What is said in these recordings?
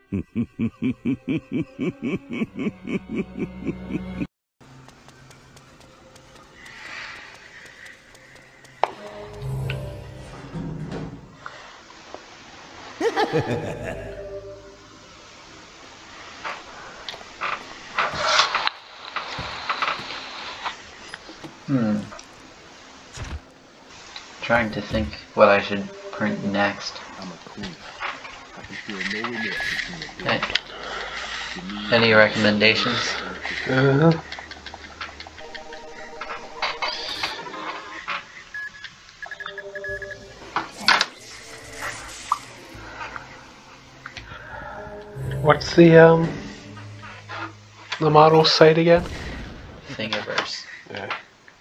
Trying to think what I should print next. Okay. Any recommendations? What's the model site again? Thingiverse. Yeah.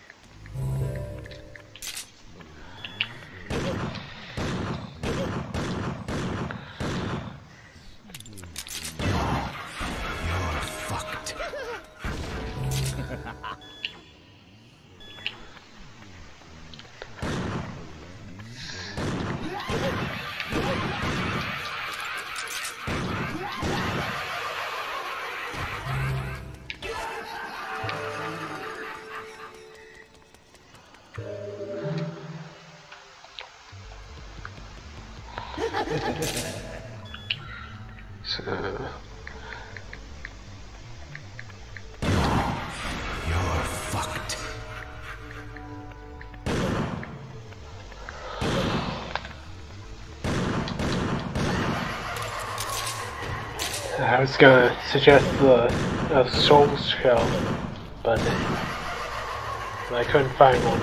So, you're fucked. I was gonna suggest the soul shell, but I couldn't find one.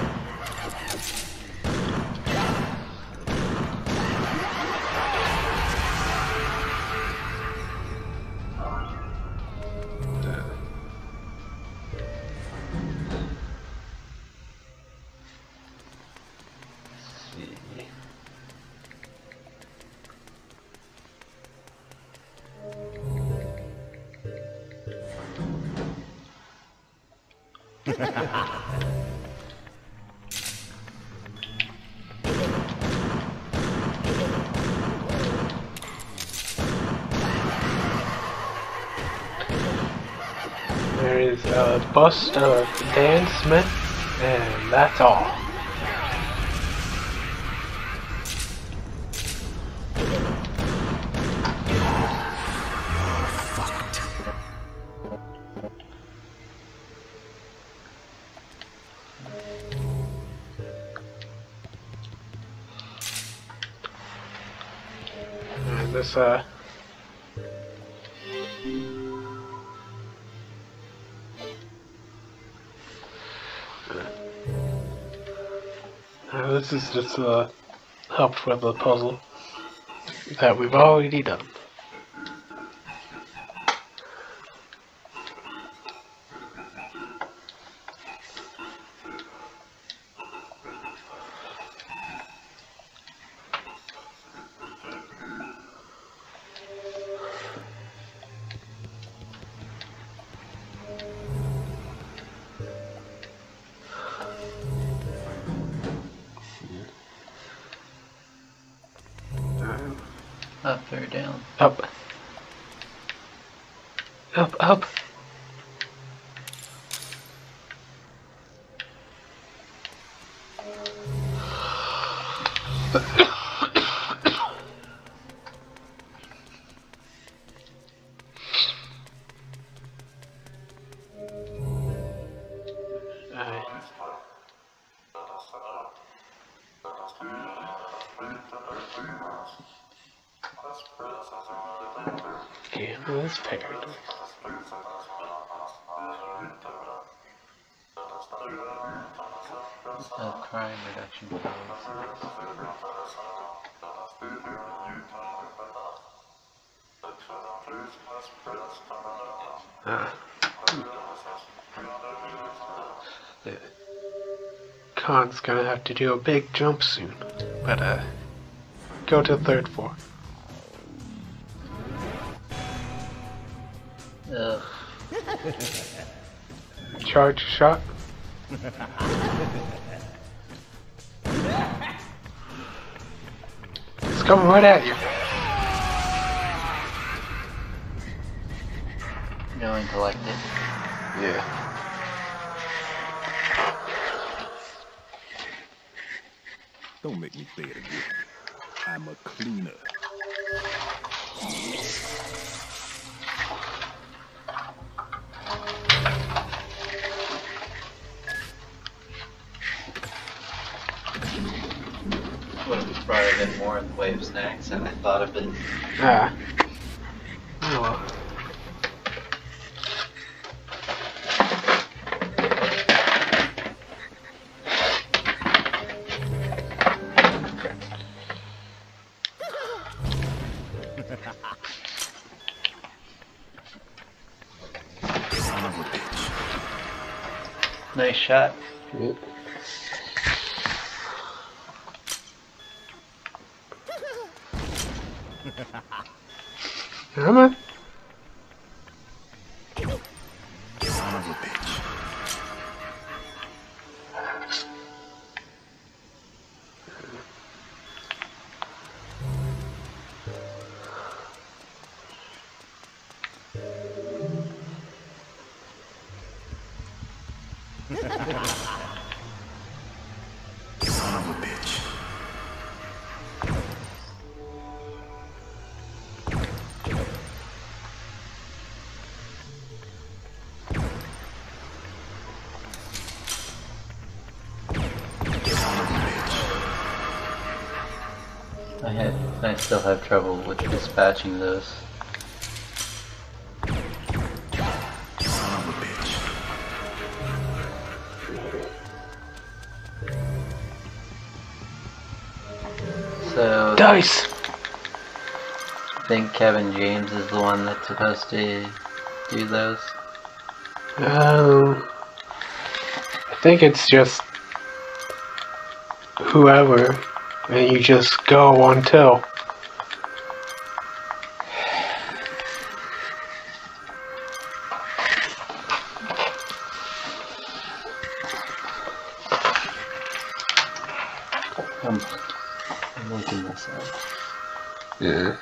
There is a bust of Dan Smith, and that's all. And this this is just help with the puzzle that we've already done. Up or down? Up. Up, up. Okay, well, that's paired. Crime reduction policy. Khan's gonna have to do a big jump soon, but go to the third floor. Ugh. Charge shot. It's coming right at you. Going to like it. Yeah. Don't make me say it again. I'm a cleaner. Would have probably been more in the way of snacks than I thought of it. Ah. Oh well. Son of a bitch. Nice shot. Yep. Come on. Son of a bitch. Son of a bitch. I still have trouble with dispatching those. Son of a bitch. So Dice! I think Kevin James is the one that's supposed to do those. I think it's just whoever, and you just go until. I'm looking this up. Yeah.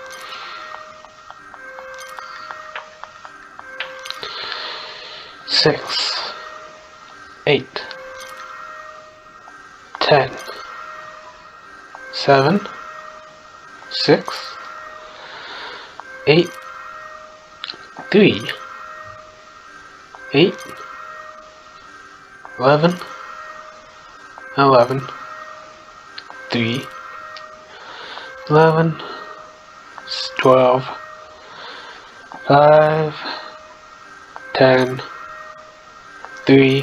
Six, 8, 10, 7, 6, 8, 3, 8, 11, 11, 3, 11, 12, 5, 10, 3,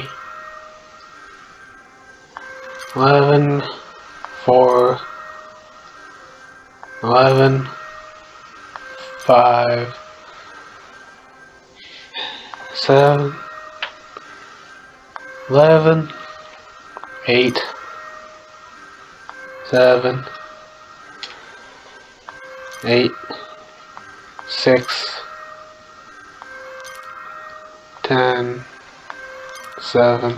11, 4, 11, 5, 7, 11, 8, 7, 8, 6, 10, 7,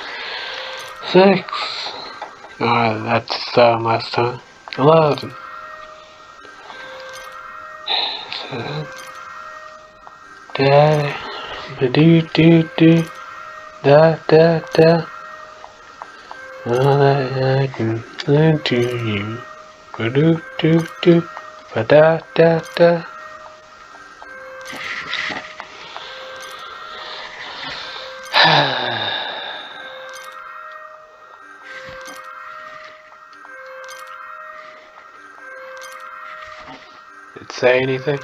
6. Alright, that's 7 last time. 11. 7. Da do do do da da da. All that I can learn to you. Ba do do do ba da da da. Did it say anything?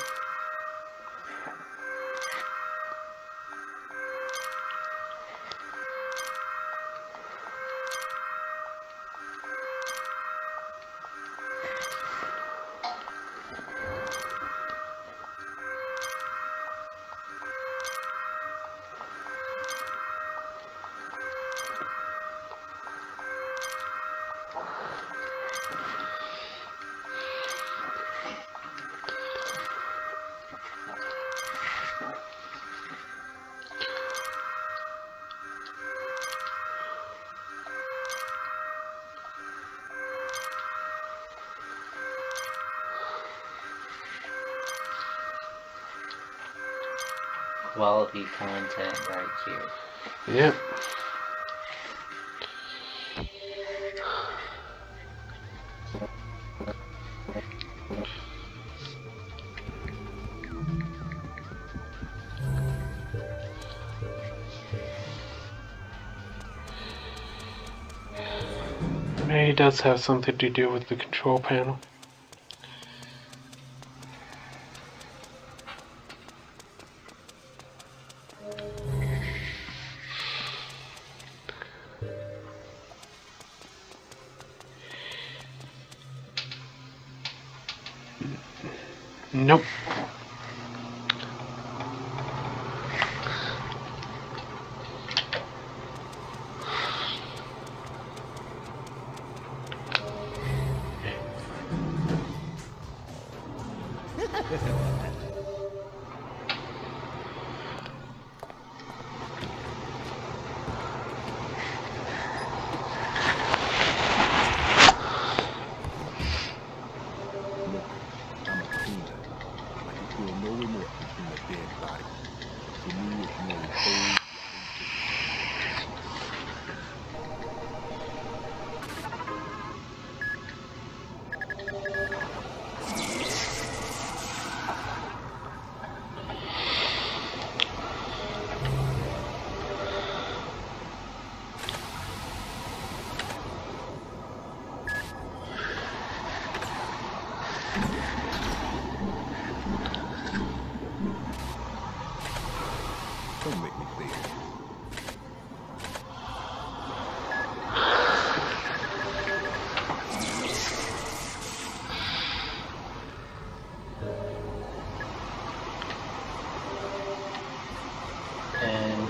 quality content right here. Yep. Maybe it does have something to do with the control panel. Nope. Look, I'm a cleaner. I can feel no remorse between a dead body. To me, it's merely cold. Don't make me say it. And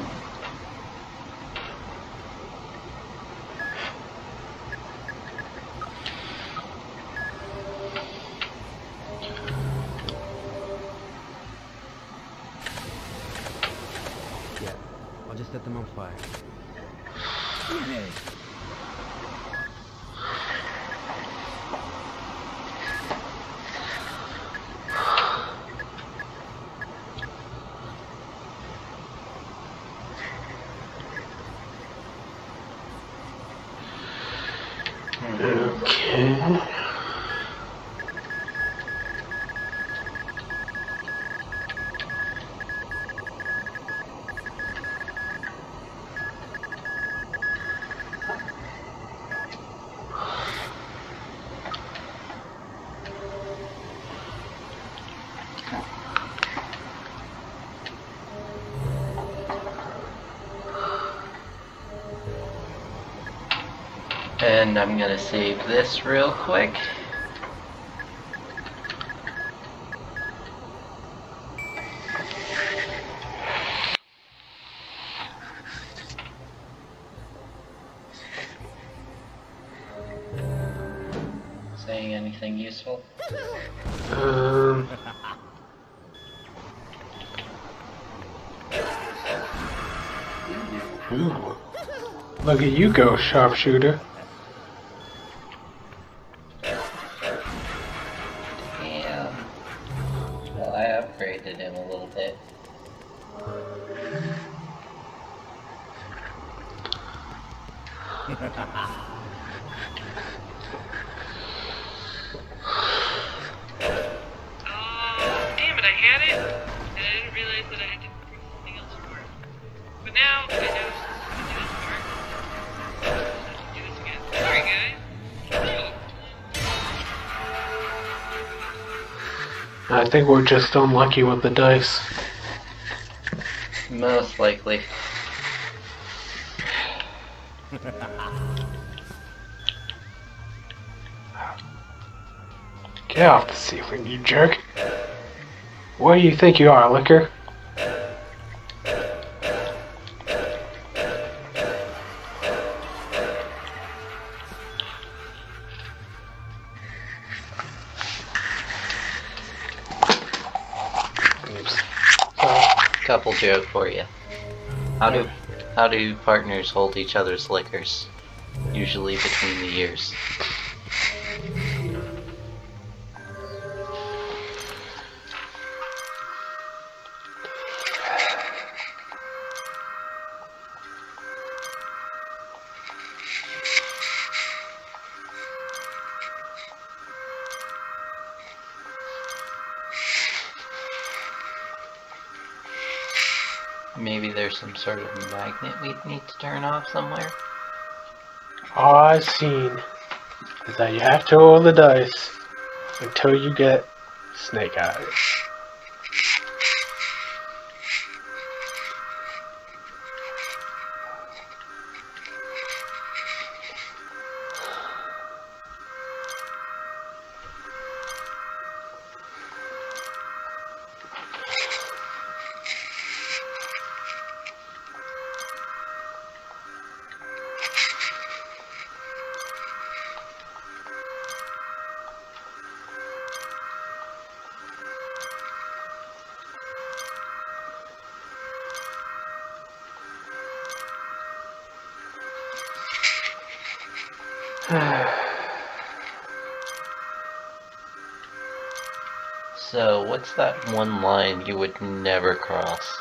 Yeah, I'll just set them on fire. Okay. And I'm gonna save this real quick. Saying anything useful? Ooh. Look at you go, sharpshooter. Damn. Well, I upgraded him a little bit. Damn it, I had it, and I didn't realize that I had to press something else for it. But now, I know to do this part. So I have to do this again. Sorry, guys. I think we're just unlucky with the dice. Most likely. Get off the ceiling, you jerk. What do you think you are, Liquor? Oops. Couple joke for you. How do partners hold each other's liquors? Usually between the ears. Maybe there's some sort of magnet we need to turn off somewhere. All I've seen is that you have to roll the dice until you get snake eyes. So, what's that one line you would never cross?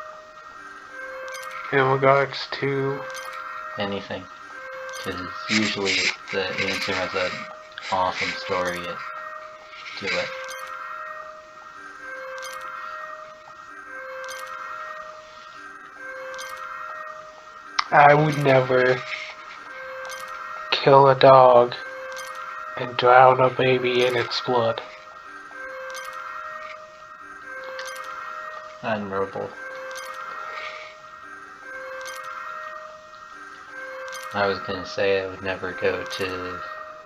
In regards to Anything. Because usually the answer has an awesome story to it. I would never kill a dog and drown a baby in its blood. Admirable. I was gonna say I would never go to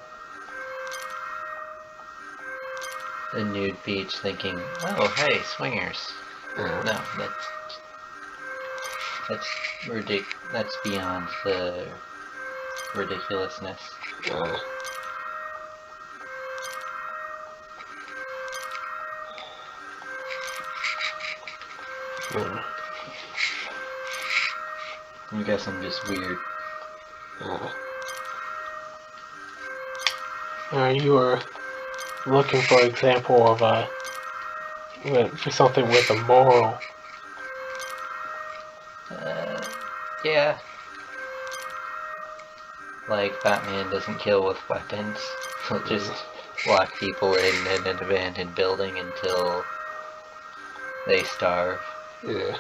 a nude beach thinking, oh hey, swingers. No, that's that's beyond the ridiculousness. I guess I'm just weird. You were looking for example of for something with a moral. Yeah. Like Batman doesn't kill with weapons. He'll just lock people in an abandoned building until they starve. Yeah.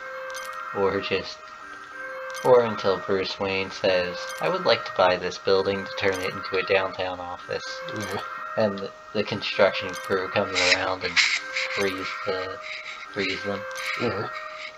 Or until Bruce Wayne says, I would like to buy this building to turn it into a downtown office. Yeah. And the construction crew comes around and frees them. Yeah.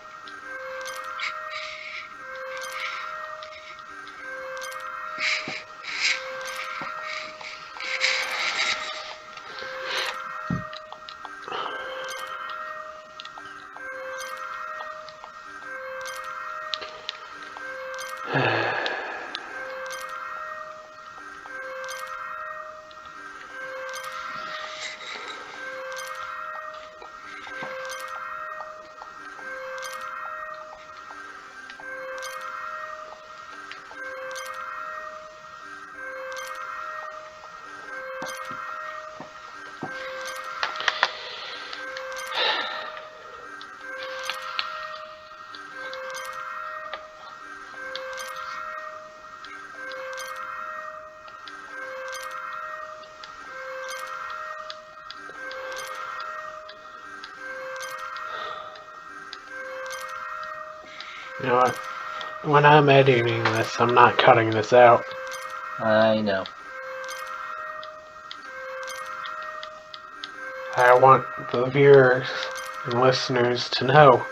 You know what? When I'm editing this, I'm not cutting this out. I know. I want the viewers and listeners to know.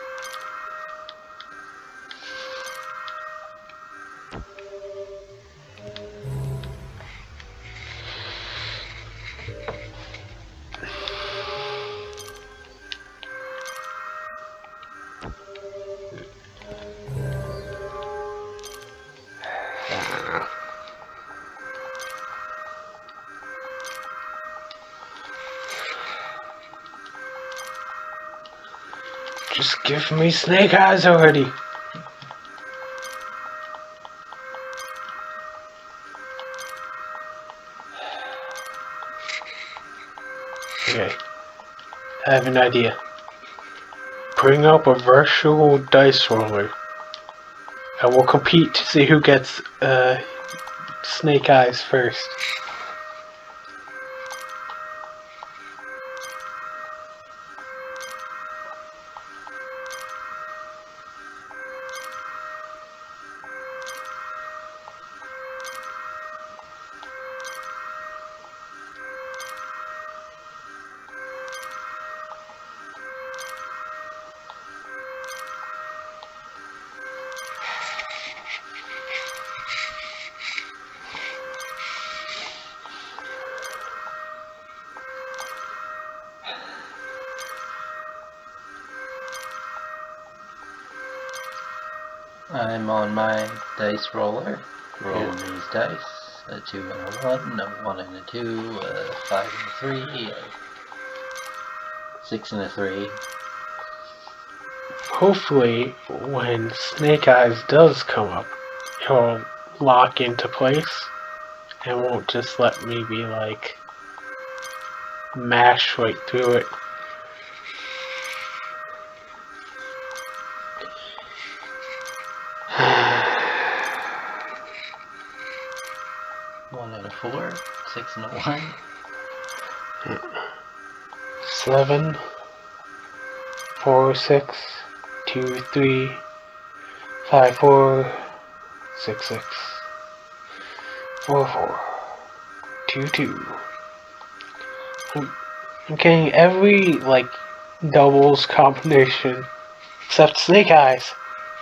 Just give me snake eyes already. Okay. I have an idea. Bring up a virtual dice roller. And we'll compete to see who gets snake eyes first. I'm on my dice roller. Roll Yeah. these dice. A 2 and a 1, a 1 and a 2, a 5 and a 3, a 6 and a 3. Hopefully, when Snake Eyes does come up, he'll lock into place and won't just let me be like mash right through it. One and a 4, 6 and a 1. 7, 4, 6, 2, 3, 5, 4, 6, 6, 4, 4, 2, 2. I'm getting every, like, doubles combination except Snake Eyes.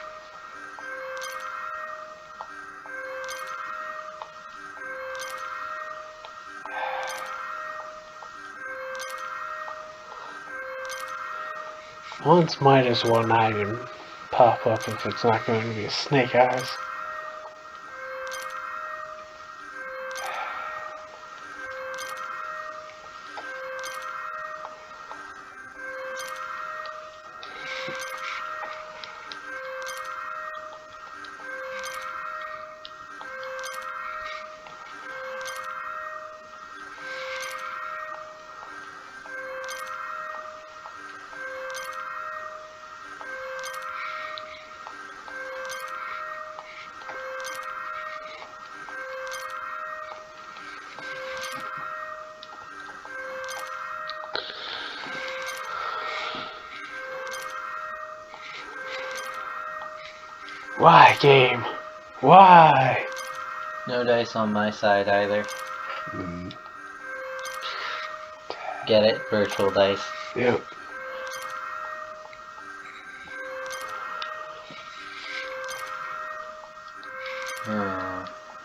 Once might as well not even pop up if it's not going to be a Snake Eyes. Why, game? Why? No dice on my side either. Get it? Virtual dice. Yep. Hmm.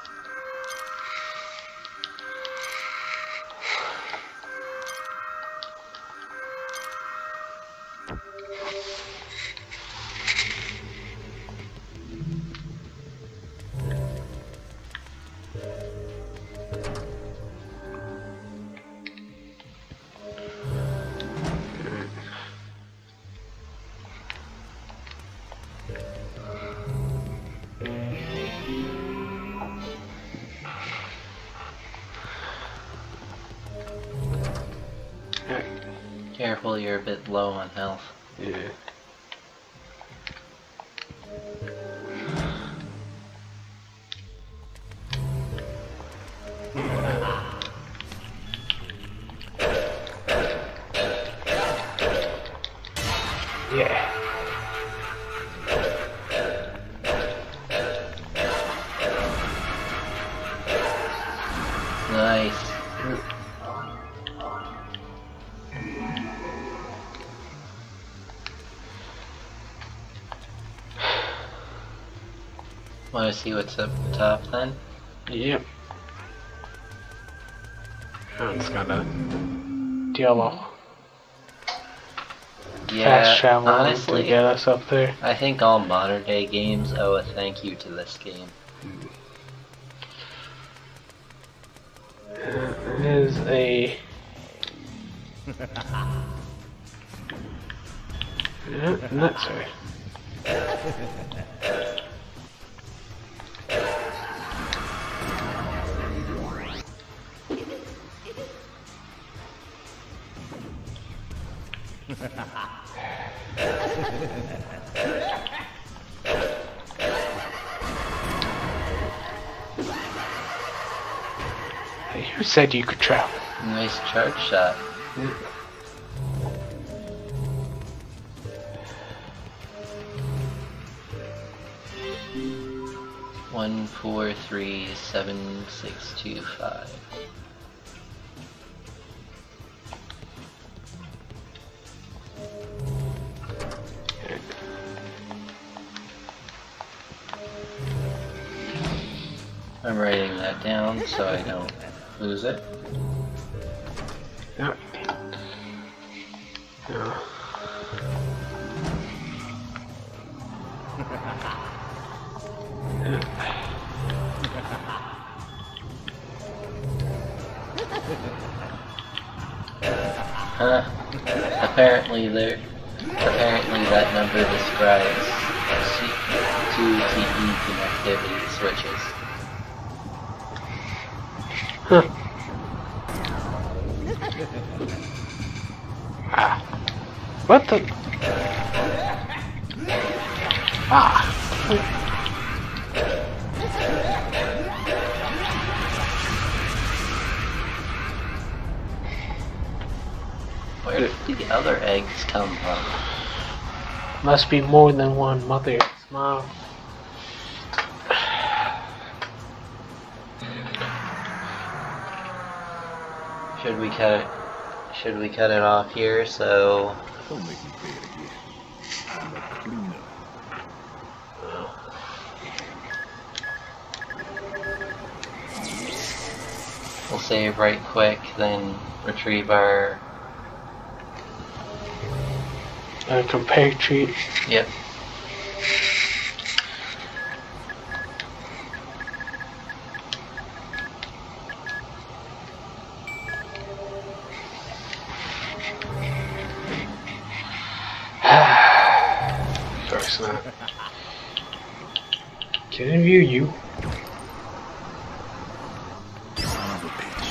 Careful, you're a bit low on health. Yeah. Yeah. Nice. Want to see what's up top then? Yep. Oh, it's got a yellow. Yeah, Fast travel to honestly, get us up there. I think all modern day games owe a thank you to this game. It is a... not sorry. Who said you could travel? Nice charge shot. One, 4, 3, 7, 6, 2, 5. I'm writing that down so I don't lose it. Yep. Yeah. Apparently that number describes two TE connectivity switches. Huh. What the? Where did the other eggs come from? Must be more than one mother. Mom. Should we cut it off here so Don't make me say it again. I'm a cleaner. we'll save right quick, then retrieve our... Compatriot. Yep. First not. Can I view you? Son of a bitch.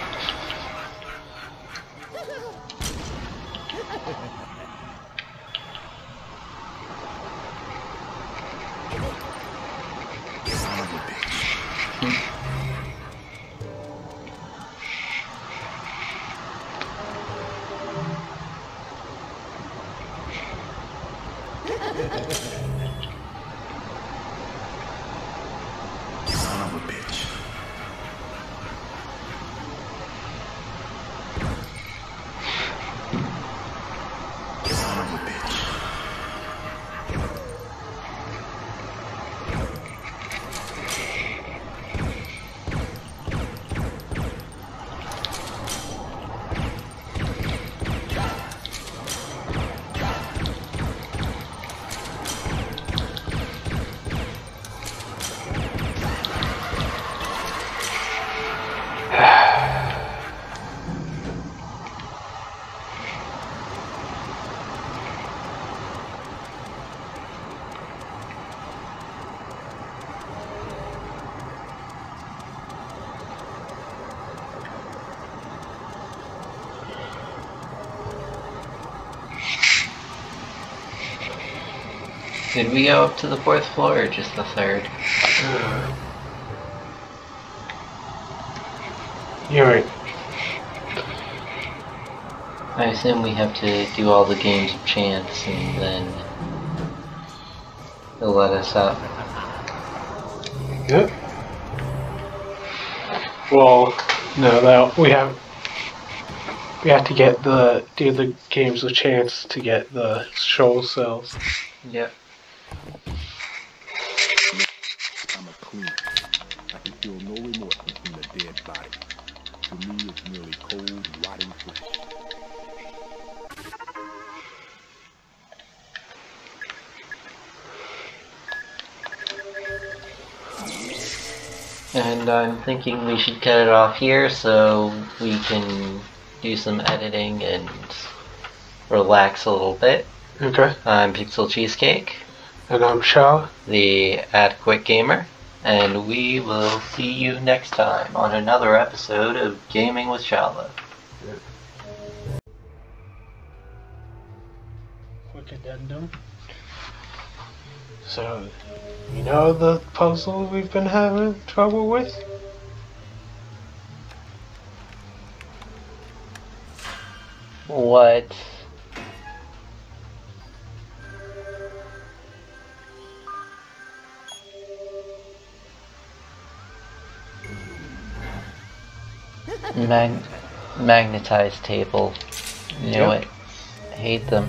Son of a bitch. Son of a bitch. Son of a bitch. Did we go up to the 4th floor or just the 3rd? You're right. I assume we have to do all the games of chance and then they'll let us up. Yep. Well, no, that we have to get do the games of chance to get the soul cells. Yep. I'm a cleaner. I can feel no remorse between a dead body. To me, it's merely cold, rotting flesh. And I'm thinking we should cut it off here so we can do some editing and relax a little bit. Okay. I'm Pixel Cheesecake, And I'm Shaw. the Adequate Gamer, and we will see you next time on another episode of Gaming with Shala. Quick addendum. So, you know the puzzle we've been having trouble with? What? Magnetized table. Knew Yep. it. Hate them.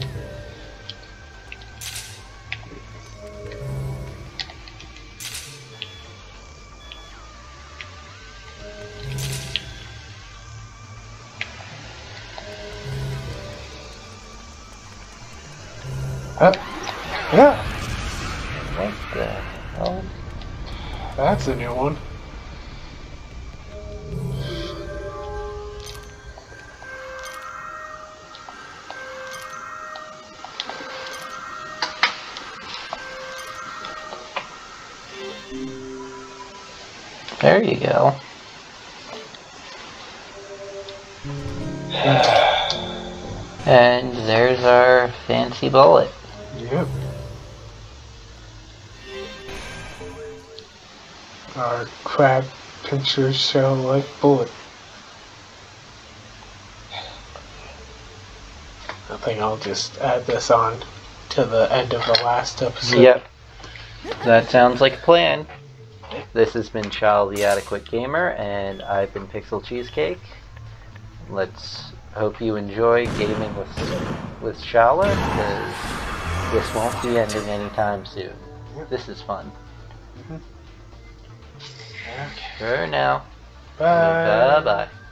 Yeah, What the hell? that's a new one. There you go. And there's our fancy bullet. Yep. Our crab pincher shell like bullet. I think I'll just add this on to the end of the last episode. Yep. That sounds like a plan. This has been Child the Adequate Gamer, and I've been Pixel Cheesecake. Let's hope you enjoy gaming with Shala, because this won't be ending anytime soon. This is fun. Okay. For now. Bye. Bye-bye.